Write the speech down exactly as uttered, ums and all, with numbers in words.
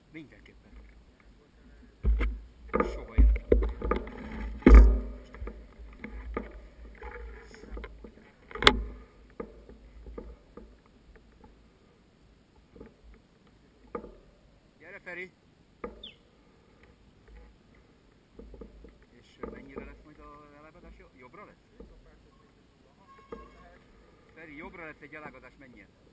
Mindenképpen. Soha életemben. Gyere, Feri! És mennyire lesz majd a elágadás? Jobbra lesz? Feri, jobbra lesz egy elágadás, menjen!